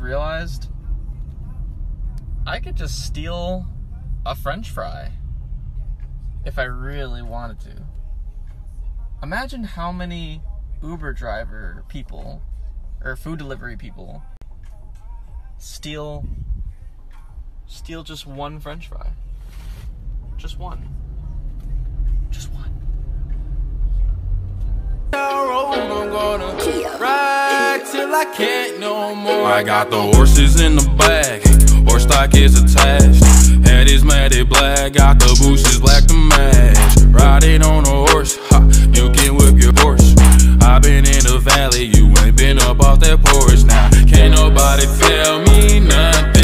realized I could just steal a French fry if I really wanted to. Imagine how many Uber driver people or food delivery people steal just one French fry. Just one. Just one. I'm gonna ride till I can't no more. I got the horses in the bag, horse stock is attached. Head is matted black, got the bushes black to match. Riding on a horse, ha, you can whip your Porsche. I been in the valley, you ain't been up off that porch. Now can't nobody tell me nothing.